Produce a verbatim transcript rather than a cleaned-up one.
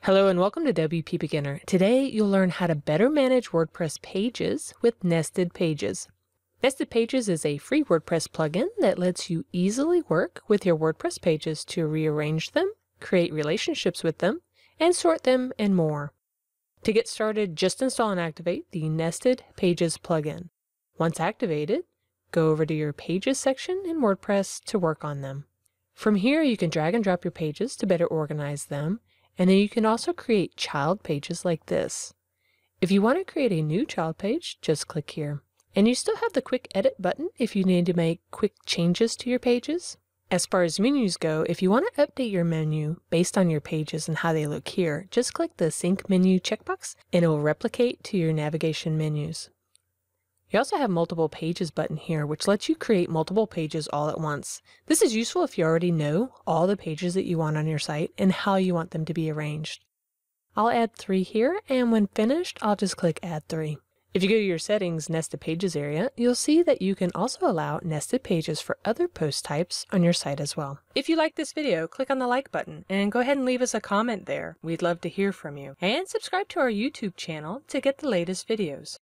Hello and welcome to W P Beginner. Today you'll learn how to better manage WordPress pages with nested pages. Nested Pages is a free WordPress plugin that lets you easily work with your WordPress pages to rearrange them, create relationships with them, and sort them and more. To get started, just install and activate the Nested Pages plugin. Once activated, go over to your Pages section in WordPress to work on them. From here, you can drag and drop your pages to better organize them, and then you can also create child pages like this. If you want to create a new child page, just click here. And you still have the quick edit button if you need to make quick changes to your pages. As far as menus go, if you want to update your menu based on your pages and how they look here, just click the Sync Menu checkbox and it will replicate to your navigation menus. You also have multiple pages button here, which lets you create multiple pages all at once. This is useful if you already know all the pages that you want on your site and how you want them to be arranged. I'll add three here, and when finished, I'll just click Add three. If you go to your Settings Nested Pages area, you'll see that you can also allow nested pages for other post types on your site as well. If you like this video, click on the like button and go ahead and leave us a comment there. We'd love to hear from you. And subscribe to our YouTube channel to get the latest videos.